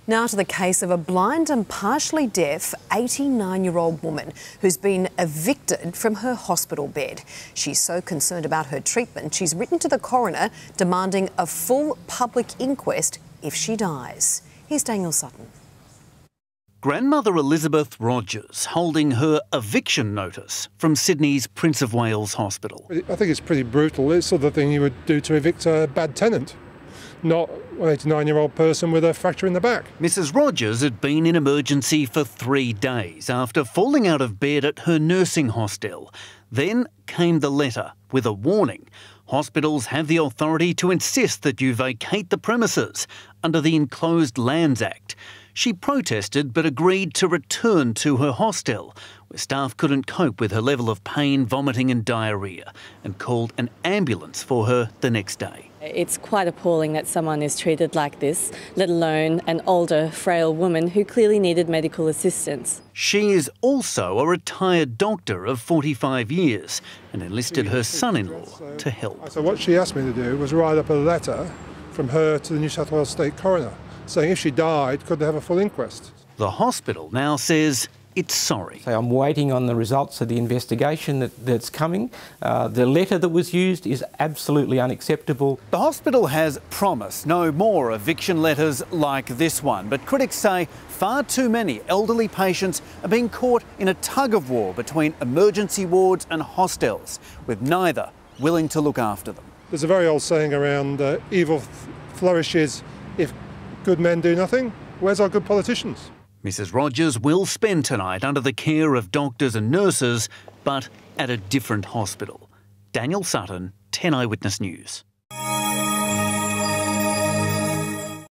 Now to the case of a blind and partially deaf 89-year-old woman who's been evicted from her hospital bed. She's so concerned about her treatment, she's written to the coroner demanding a full public inquest if she dies. Here's Daniel Sutton. Grandmother Elizabeth Rogers holding her eviction notice from Sydney's Prince of Wales Hospital. I think it's pretty brutal. It's the sort of thing you would do to evict a bad tenant, not an 89-year-old person with a fracture in the back. Mrs Rogers had been in emergency for 3 days after falling out of bed at her nursing hostel. Then came the letter with a warning. Hospitals have the authority to insist that you vacate the premises under the Enclosed Lands Act. She protested but agreed to return to her hostel, where staff couldn't cope with her level of pain, vomiting and diarrhoea, and called an ambulance for her the next day. It's quite appalling that someone is treated like this, let alone an older, frail woman who clearly needed medical assistance. She is also a retired doctor of 45 years and enlisted her son-in-law to help. So what she asked me to do was write up a letter from her to the New South Wales State Coroner, saying if she died, could they have a full inquest? The hospital now says it's sorry. So I'm waiting on the results of the investigation that's coming. The letter that was used is absolutely unacceptable. The hospital has promised no more eviction letters like this one, but critics say far too many elderly patients are being caught in a tug-of-war between emergency wards and hostels, with neither willing to look after them. There's a very old saying around evil flourishes if good men do nothing. Where's our good politicians? Mrs Rogers will spend tonight under the care of doctors and nurses, but at a different hospital. Daniel Sutton, 10 Eyewitness News.